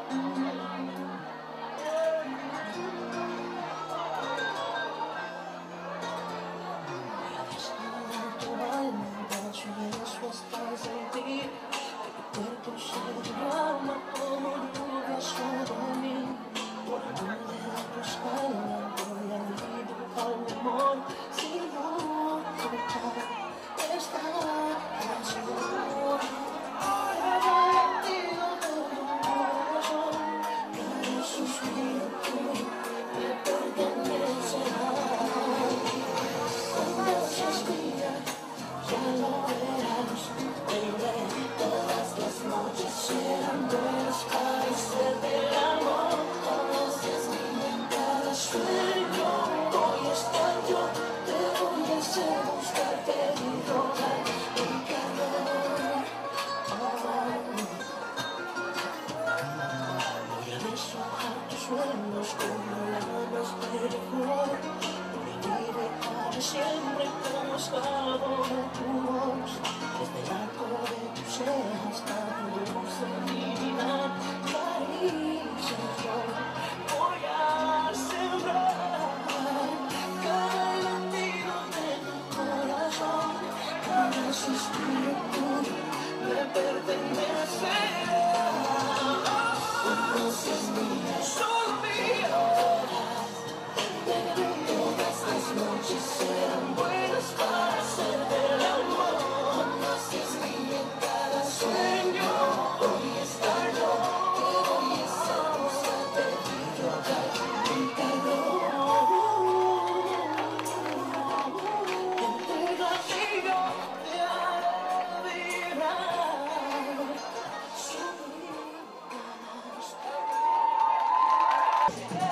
Eso estás en ti, que tu cuerpo se derrama como lluvia sobre mí. Por amor de buscarla voy a dibujar mi amor sin ocultar esta canción. Cada latido de tu corazón, cada suspiro tuyo me pertenecerá. Cuando se escriba ya lo verás, baby. Todas las noches serán buenas para hacerte el amor. Conoces mi en cada sueño. Voy a estar yo, te voy a hacer buscarte y rogar mi calor. Voy a deshojar tus sueños como lamas de flor. Vive para siempre como esclavo de tu voz. Desde el arco de tus cejas hasta tu dulce divinidad, caricias yo voy a sembrar. Cada latido de tu corazón, cada suspiro tuyo me pertenecerá. Conoces mía, solo mía. Todas las noches serán buenas para hacerte el amor. Conoces mi en cada sueño. Hoy estar yo, que voy a hacer buscarte y rogar mi calor. Entrega y yo te haré vibrar. Subirás.